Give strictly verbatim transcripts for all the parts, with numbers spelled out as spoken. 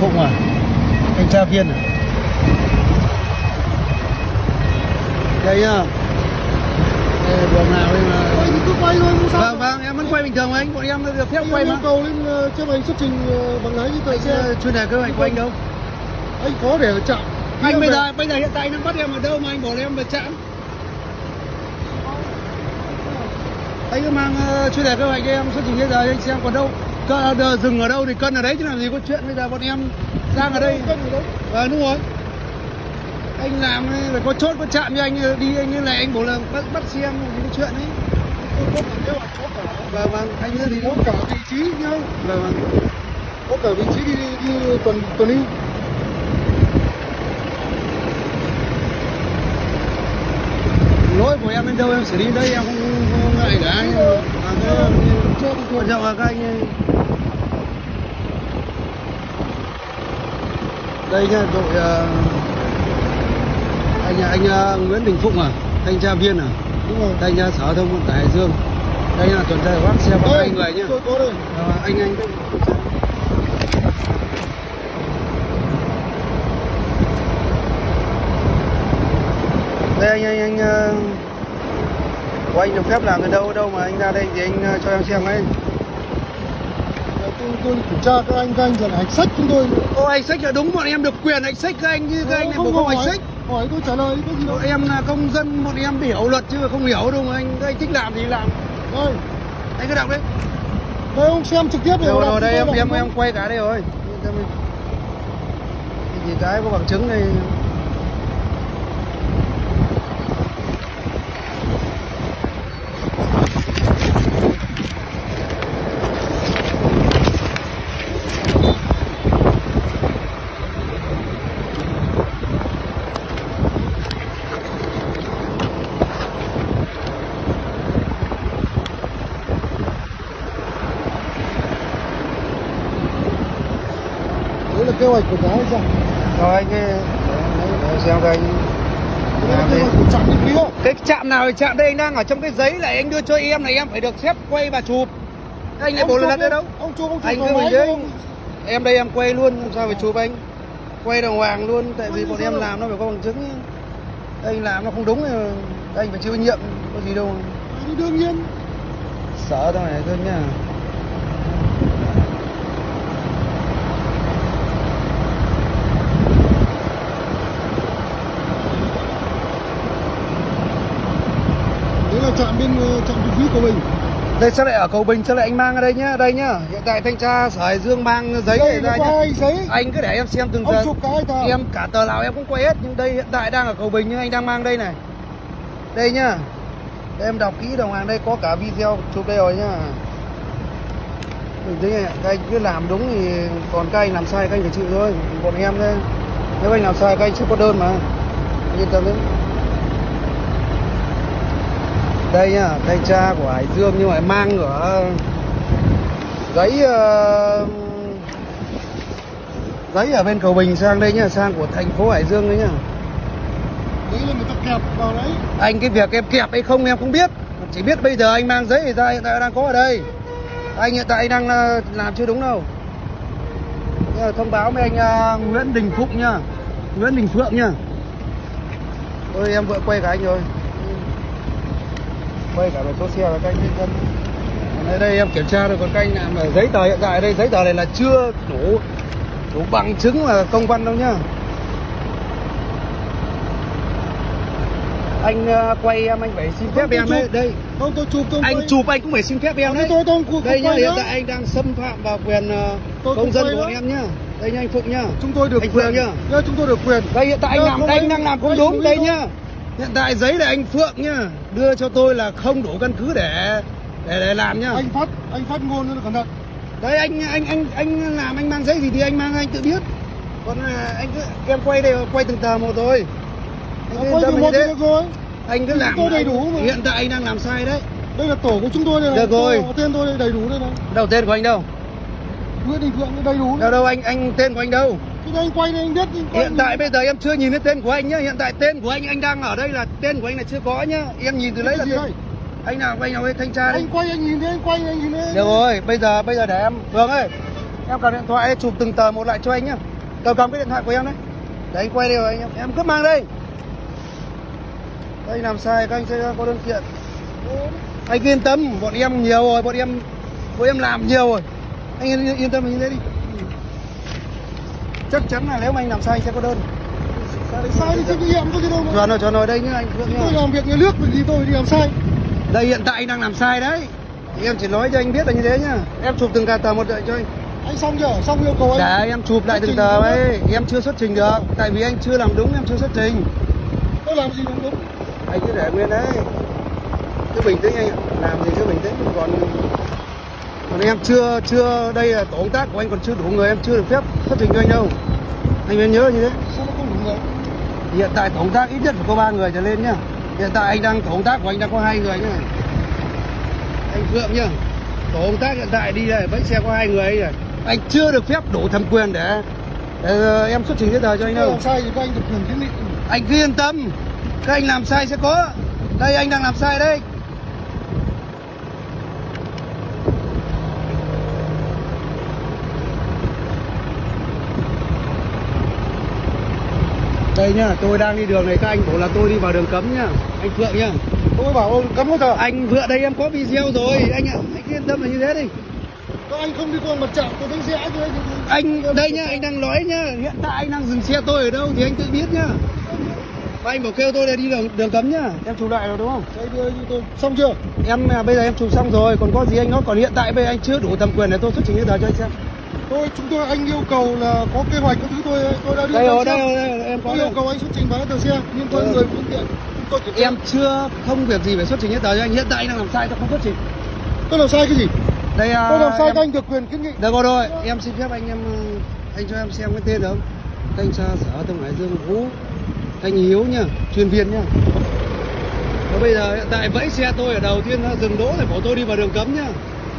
Phụng à, thanh tra viên à. Đây nhá. Đây buồng nào đây mà. Anh cứ quay thôi, không sao. Vâng vâng, em vẫn quay bình thường anh, bọn em được phép quay mà. Anh cầu lên cho anh xuất trình bằng lái giấy tờ xe. Chuyên đề kế hoạch của anh đâu? Anh có để ở trạm. Anh bây giờ bây giờ hiện tại anh đang bắt em ở đâu mà anh bỏ em về trạm? Anh cứ mang uh, chuyên đề kế hoạch cho em xuất trình bây giờ anh xem còn đâu. Cơ, dừng ở đâu thì cân ở đấy chứ làm gì có chuyện bây giờ bọn em đang ở đây. Ờ đúng rồi. Anh làm phải có chốt có chạm cho anh đi, anh như này anh bảo là bắt, bắt xe em thì có chuyện ấy. Vâng vâng, anh như thì có cả vị trí nhá. Vâng vâng. Có cả vị trí đi đi, đi tuần tuần đi. Lỗi của em đến đâu em xử lý đây, em không, không ngại cả anh. Quan trọng là các anh ấy. Đây nha, đội uh, anh anh uh, Nguyễn Đình Phụng à, thanh tra viên à, đúng rồi. thanh tra sở thông vận tải Hải Dương. Đây là tuần tra bắt xe có hai người nhá. Tôi có đây. À, anh anh đây. Đây anh anh anh uh, của anh được phép làm từ đâu ở đâu mà anh ra đây thì anh uh, cho em xem ấy. Tôi, tôi kiểm tra các anh, các anh là hạch sách chúng tôi. Ô anh sách là đúng, bọn em được quyền hạch sách các anh, như các anh này bộ không hạch sách. Hỏi tôi trả lời có gì đâu. Bọn em là công dân, bọn em hiểu luật chứ không hiểu đâu mà anh, các anh thích làm thì làm. Đây. Anh cứ đọc đấy. Đây ông xem trực tiếp rồi. Rồi, rồi đây em em em quay cả đây rồi. Thì cái có bằng chứng này. Đấy là kế hoạch của cái sao? Rồi anh để xem các anh làm đi. Chạm bên kia. Cái chạm nào thì chạm đây, anh đang ở trong cái giấy này anh đưa cho em này, em phải được phép quay và chụp. Anh lại bộ lần ở đâu? Ông chụp ông chụp Anh cứ mình đấy. Em đây em quay luôn, sao phải chụp anh? Quay đàng hoàng luôn, tại vì bọn em làm nó phải có bằng chứng. Anh làm nó không đúng thì anh phải chịu trách nhiệm, có gì đâu. Đương nhiên. Sợ thôi này thôi nhá. Đấy là trạm bên trạm thu phí của mình. Đây sao lại ở Cầu Bình, sao lại anh mang ở đây nhá, đây nhá. Hiện tại thanh tra Sở Hải Dương mang giấy này ra nhá. Giấy. Anh cứ để em xem từng ông giờ. Chụp cái tờ. Em cả tờ nào em cũng quay hết, nhưng đây hiện tại đang ở Cầu Bình nhưng anh đang mang đây này. Đây nhá. Để em đọc kỹ đồng hàng, đây có cả video chụp đây rồi nhá. Mình thấy này, các anh cứ làm đúng thì còn các anh làm sai các anh phải chịu thôi. Bọn em đây, nếu anh làm sai các anh sẽ có đơn mà. Yên tâm đấy. Đây nhá, thanh tra của Hải Dương nhưng mà mang ở giấy uh, giấy ở bên Cầu Bình sang đây nhá, sang của thành phố Hải Dương đấy nhá. Đấy là người ta kẹp vào đấy. Anh cái việc em kẹp hay không em không biết, chỉ biết bây giờ anh mang giấy thì ra hiện tại đang có ở đây. Anh hiện tại đang làm chưa đúng đâu. Thông báo với anh uh, Nguyễn Đình Phụng nhá, Nguyễn Đình Phượng nhá. Ôi em vừa quay cả anh rồi. Quay cả một số xe là các anh yên tâm. Ở đây em kiểm tra rồi, còn các anh làm ở giấy tờ hiện tại ở đây, giấy tờ này là chưa đủ đủ bằng chứng là công văn đâu nhá. Anh uh, quay em anh phải xin phép không, em đấy. Đây. Không, tôi chụp tôi anh quay. Chụp anh cũng phải xin phép em đấy. Tôi, tôi, tôi, đây nhá, hiện nữa. tại anh đang xâm phạm vào quyền uh, công dân của bọn em nhá. Đây nhá anh Phụng nhá. Chúng tôi được anh quyền Phượng nhá. Nhá, chúng tôi được quyền. Đây hiện tại anh làm, đây anh đang làm không đúng đây thôi. nhá. Hiện tại giấy này anh Phượng nhá, đưa cho tôi là không đủ căn cứ để để để làm nhá. Anh phát anh phát ngôn nó cẩn thận. Đấy anh anh anh anh làm, anh mang giấy gì thì anh mang, anh tự biết. Còn anh cứ em quay đây, quay từng tờ một thôi. Anh quay từng một thì được rồi. Anh cứ làm tôi đầy đủ mà. Hiện tại anh đang làm sai đấy. Đây là tổ của chúng tôi đây này. Được rồi. Tổ, tên tôi đây đầy đủ đây này. Đâu tên của anh đâu? Nguyễn Đình Phượng đầy đủ. Đâu đâu anh anh tên của anh đâu? Thì anh quay đây anh biết. Anh quay hiện tại bây giờ em chưa nhìn thấy tên của anh nhá. Hiện tại tên của anh anh đang ở đây là tên của anh là chưa có nhá. Em nhìn từ lấy là tên. Đây? Anh nào anh nào ấy thanh tra đấy. Anh quay anh nhìn thấy anh quay anh nhìn thấy. Được rồi, bây giờ bây giờ để em Vương ơi. Em cầm điện thoại chụp từng tờ một lại cho anh nhá. cầm cầm cái điện thoại của em đấy. Đấy anh quay đây rồi em, em cứ mang đây. Đây làm sai các anh sẽ có đơn kiện. Anh yên tâm, bọn em nhiều rồi, bọn em bọn em làm nhiều rồi. Anh yên, yên tâm như thế đi. Chắc chắn là nếu mà anh làm sai anh sẽ có đơn. Sai thì chịu trách nhiệm có gì đâu mà. Cho nó cho nó đây nhá anh Phượng nhá. Tôi làm việc nhà nước vì gì tôi đi làm sai. Đây hiện tại anh đang làm sai đấy. Em chỉ nói cho anh biết là như thế nhá. Em chụp từng tờ một đợi cho anh. Anh xong chưa? Xong yêu cầu anh. Dạ em chụp lại từng tờ ấy. Em chưa xuất trình được. Tại vì anh chưa làm đúng em chưa xuất trình. Tôi làm gì đúng đúng. Anh cứ để nguyên đấy. Cứ bình tĩnh anh ạ. Làm gì cứ bình tĩnh. Còn còn em chưa chưa đây là tổ công tác của anh còn chưa đủ người, em chưa được phép xuất trình cho anh đâu. Anh nên nhớ như thế. Sao nó không đủ người? Hiện tại tổ công tác ít nhất phải có ba người trở lên nhá. Hiện tại anh đang tổ công tác của anh đang có hai người nhá. Anh Phượng nhá. Tổ công tác hiện tại đi đây bãi xe có hai người ấy rồi. Anh chưa được phép đủ thẩm quyền để, để em xuất trình giấy tờ cho anh đâu. Làm sai thì các anh được quyền kiến nghị. Anh cứ yên tâm. Các anh làm sai sẽ có. Đây anh đang làm sai đây. Đây nhá, tôi đang đi đường này các anh bảo là tôi đi vào đường cấm nhá. Anh Phượng nhá. Tôi bảo ông cấm bao giờ? Anh Phượng đây em có video rồi anh ạ. Anh cứ yên tâm là như thế đi. Các anh không đi qua mặt trạm tôi đánh xe thôi. Anh đây nhá, anh đang nói nhá. Hiện tại anh đang dừng xe tôi ở đâu thì anh tự biết nhá. Và anh bảo kêu tôi là đi đường đường cấm nhá. Em chụp lại rồi đúng không? Đây đưa tôi. Xong chưa? Em bây giờ em chụp xong rồi, còn có gì anh nói, còn hiện tại bây giờ anh chưa đủ thẩm quyền để tôi xuất trình giấy tờ cho anh xem. Tôi chúng tôi anh yêu cầu là có kế hoạch các thứ tôi tôi đã đi. Đây rồi, đây rồi, đây, em có tôi yêu cầu anh xuất trình giấy tờ xe nhưng tôi người phương tiện. Tôi em chưa không việc gì phải xuất trình giấy tờ cho anh. Hiện tại anh đang làm sai tôi không xuất trình. Tôi làm sai cái gì? Đây tôi làm sai em... các anh được quyền kiến nghị. Được rồi rồi, em xin phép anh em anh cho em xem cái tên được không? Thanh tra sở Thông Hải Dương Vũ Thanh Hiếu nhá, chuyên viên nhá. Và bây giờ hiện tại vẫy xe tôi ở đầu tiên dừng đỗ để bảo tôi đi vào đường cấm nhá.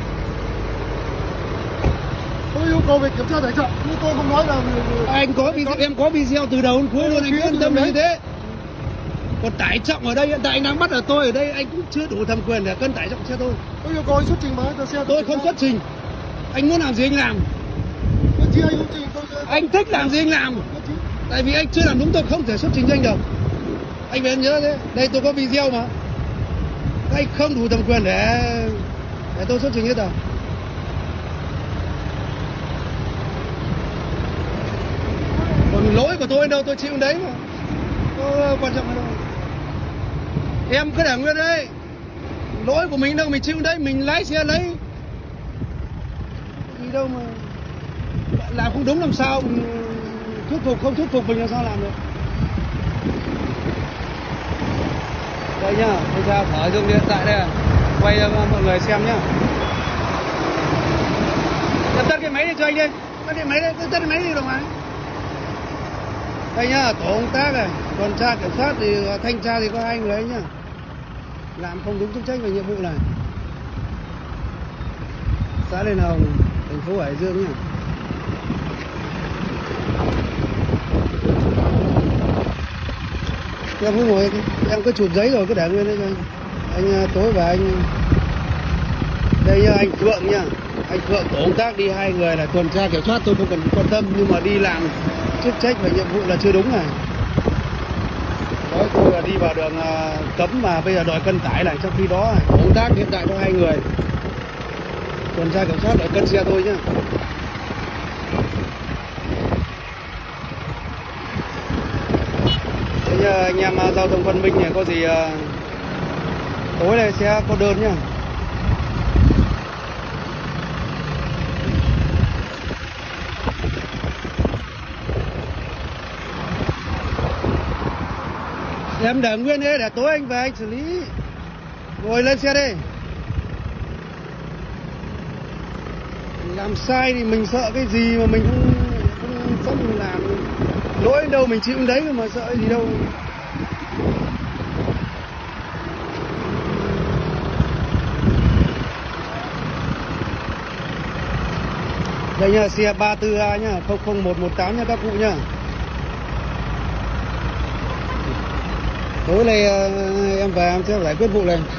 Tôi yêu cầu về kiểm tra tải trọng nhưng tôi không nói là anh có video, em có video từ đầu đến cuối luôn, anh yên tâm như thế. Còn tải trọng ở đây hiện tại anh đang bắt ở tôi ở đây anh cũng chưa đủ thẩm quyền để cân tải trọng xe tôi. Tôi yêu cầu anh xuất trình giấy tờ xe. Tôi không xuất trình. Anh muốn làm gì anh làm. Chi anh, trình, tôi sẽ... anh thích làm gì anh làm. Tại vì anh chưa làm đúng tôi không thể xuất trình cho anh được. Anh phải nhớ thế. Đây tôi có video mà. Anh không đủ thẩm quyền để để tôi xuất trình hết rồi. Còn lỗi của tôi đâu tôi chịu đấy mà. Có quan trọng đâu. Em cứ để nguyên đấy. Lỗi của mình đâu mình chịu đấy, mình lái xe lấy. Gì đâu mà làm không đúng làm sao mình thuyết phục, không thuyết phục mình làm sao làm được. Đây nhá, bây giờ thở dùng điện thoại đây, quay cho mọi người xem nhá. Tắt cái máy đi cho anh đi, tắt cái máy đi, tắt cái máy đi đồng mà. Đây nhá, tổ công tác này, tuần tra kiểm soát thì thanh tra thì có hai người ấy nhá, làm không đúng chức trách và nhiệm vụ này. Xã Liên Hồng, thành phố Hải Dương nhá. Em cứ ngồi, em cứ chụp giấy rồi cứ để nguyên đấy cho anh. Anh tối và anh đây nha, anh Phượng nha, anh Phượng tổ công tác đi hai người là tuần tra kiểm soát tôi không cần quan tâm, nhưng mà đi làm chức trách và nhiệm vụ là chưa đúng này. Nói tôi là đi vào đường cấm mà bây giờ đòi cân tải lại, trong khi đó tổ công tác hiện tại có hai người tuần tra kiểm soát đòi cân xe tôi nhá. Đấy, anh em giao thông văn minh này có gì tối nay sẽ có đơn nhá. Em để nguyên đấy để tối anh về anh xử lý. Ngồi lên xe đi. Làm sai thì mình sợ cái gì mà mình không không dám mình làm. Lỗi đâu mình chịu đấy mà sợ gì đâu. Đây nha, xe ba tư A nhá, không không một một tám nha các cụ nhá. Tối nay em về em sẽ giải quyết vụ này.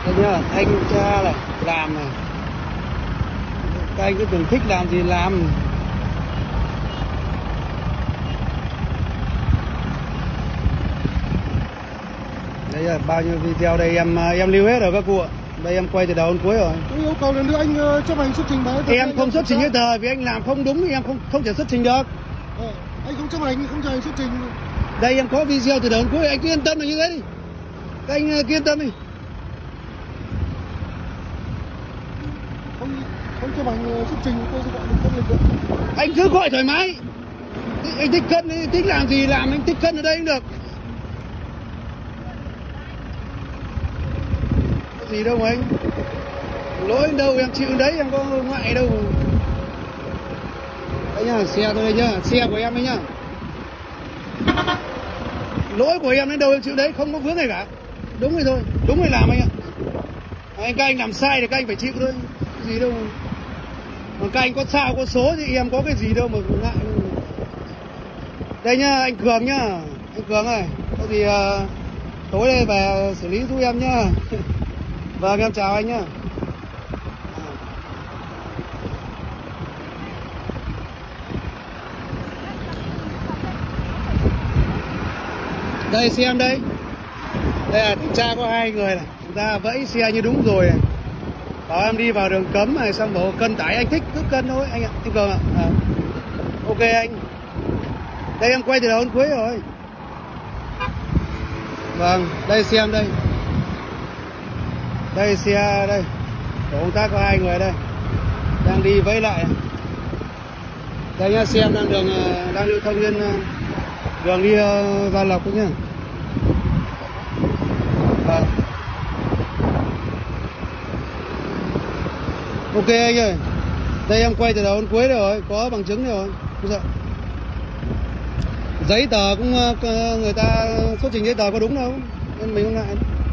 Đây nhá, anh cha này, làm này. Các anh cứ tưởng thích làm gì làm. Đây là bao nhiêu video đây em em lưu hết rồi các cụ ạ. Đây em quay từ đầu đến cuối rồi. Tôi yêu cầu lần nữa anh uh, chấp hành xuất trình báo. Em không xuất trình hết thời vì anh làm không đúng thì em không không thể xuất trình được. Ờ, anh không chấp hành, không chấp hành xuất trình. Đây em có video từ đầu đến cuối, anh cứ yên tâm là như thế đi. Các anh uh, cứ yên tâm đi. Không không chấp hành uh, xuất trình tôi sẽ gọi được không lực được. Anh cứ gọi thoải mái. Anh thích cân, thích làm gì làm, anh thích cân ở đây cũng được. Có gì đâu mà anh. Lỗi đâu em chịu đấy, em có ngại đâu. Đây nhá, xe tôi đây nhá, xe của em đấy nhá. Lỗi của em đến đâu em chịu đấy, không có vướng gì cả. Đúng rồi thôi, đúng rồi làm anh ạ. Anh các anh làm sai thì các anh phải chịu thôi. Cái gì đâu mà. Mà các anh có sao có số thì em có cái gì đâu mà ngại. Đây nhá, anh Cường nhá. Anh Cường ơi, có gì uh, tối đây về xử lý giúp em nhá. Vâng, em chào anh nhá. Đây xem đây. Đây là kiểm tra có hai người này. Người ta vẫy xe như đúng rồi này. Bảo em đi vào đường cấm này, xong bảo cân tải anh thích cứ cân thôi anh ạ. Anh Cường ạ. À. Ok anh. Đây em quay từ đầu đến cuối rồi. Vâng, đây xem đây. Đây xe đây. Tổ công tác có hai người đây. Đang đi vẫy lại. Đây nhá, xem đang đường đang lưu thông trên đường đi uh, Gia Lộc nhá. Vâng. Ok anh ơi. Đây em quay từ đầu đến cuối rồi, có bằng chứng rồi. Dạ. Giấy tờ cũng người ta xuất trình giấy tờ có đúng đâu, nên mình không ngại.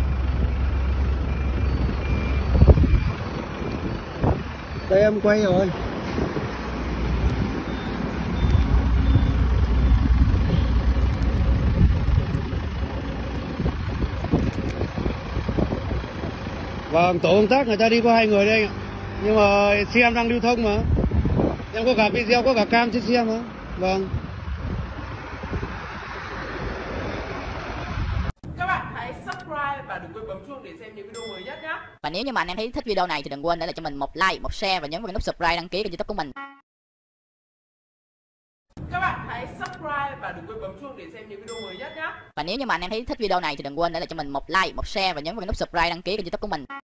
Đây em quay rồi. Vâng, tổ công tác người ta đi có hai người đây anh ạ. Nhưng mà xe em đang lưu thông mà. Em có cả video, có cả cam trên xe mà. Vâng. Các bạn hãy subscribe và đừng quên bấm chuông để xem những video mới nhất nhé. Và nếu như mà anh em thấy thích video này thì đừng quên để lại cho mình một like, một share và nhấn vào nút subscribe đăng ký kênh YouTube của mình. Các bạn hãy subscribe và đừng quên bấm chuông để xem những video mới nhất nhé. Và nếu như mà anh em thấy thích video này thì đừng quên để lại cho mình một like, một share và nhấn vào nút subscribe đăng ký kênh YouTube của mình.